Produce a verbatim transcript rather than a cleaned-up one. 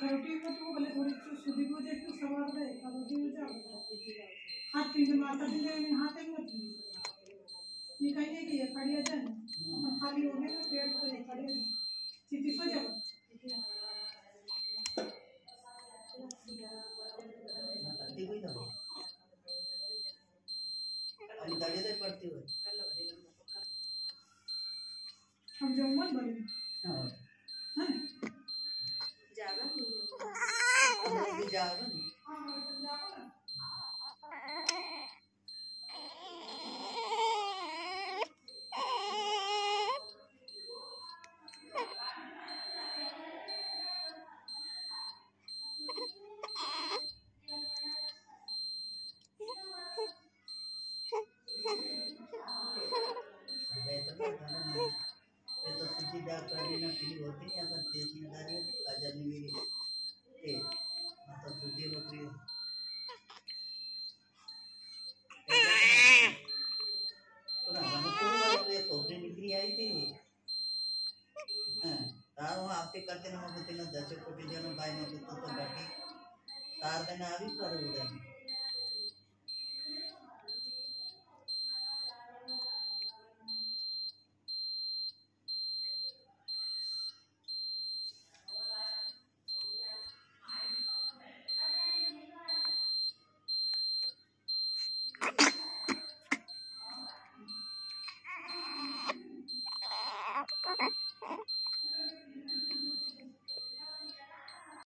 खरोटी को तो बोले थोड़ी सी सुधी को देख के सवार दे खरोटी हो जाओ हाथ पीछे मारता दिन में हाथ एक मत ये कहिए कि ये खड़ी है जन अपन खाली हो गए तो पेट को ये खड़ी है सीधी सो जाओ करती हुई तो हम गाड़ी से पड़ती हुई हम जाऊँ मत बड़ी हाँ हाँ जागा हम भी जागा हाँ जाओ ना ये तो सीधी दाल करने में फ्री होती है अगर तेज में डालिए गाजर नहीं भी ए मतलब सूजी होती है तो ना हम तो वाले कोबरी निकली आई थी हां तार वो आपके करते ना मुझे तेना दस कोटी जन भाई में तो तो बाकी तार देना अभी कर उड़े